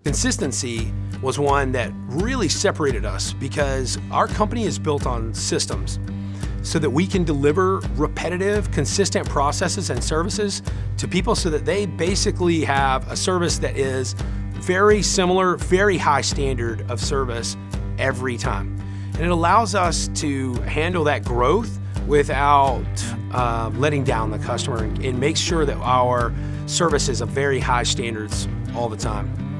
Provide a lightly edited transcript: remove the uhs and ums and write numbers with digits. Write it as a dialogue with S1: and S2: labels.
S1: Consistency was one that really separated us because our company is built on systems so that we can deliver repetitive, consistent processes and services to people so that they basically have a service that is very similar, very high standard of service every time. And it allows us to handle that growth without letting down the customer and make sure that our service is of very high standards all the time.